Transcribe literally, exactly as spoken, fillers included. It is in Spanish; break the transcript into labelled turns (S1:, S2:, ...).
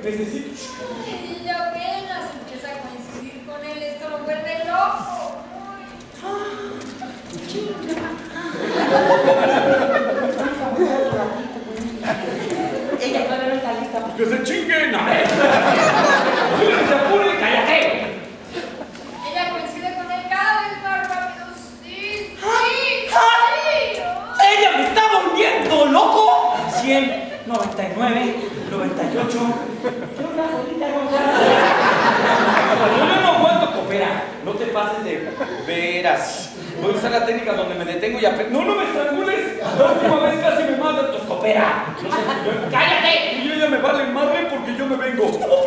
S1: necesito...
S2: Ay, ella apenas empieza a coincidir con él, esto lo vuelve loco.
S3: Ella todavía no está lista.
S1: ¡Que se chinguen! ¡A ver! ¡Que se apure! ¡Cállate!
S2: Ella coincide con él cada vez más rápido. Sí, sí,
S3: ¡Ay!
S2: sí.
S3: ¡Ella me está volviendo loco! cien, noventa y nueve, noventa y ocho. Yo una solita no.
S1: Yo no aguanto, coopera. No te pases de veras. Voy a usar la técnica donde me detengo y aprendo. ¡No, no me estrangules! La última vez casi me matan. Pues coopera. No sé, yo... ¡Cállate! Y ella me vale madre porque yo me vengo.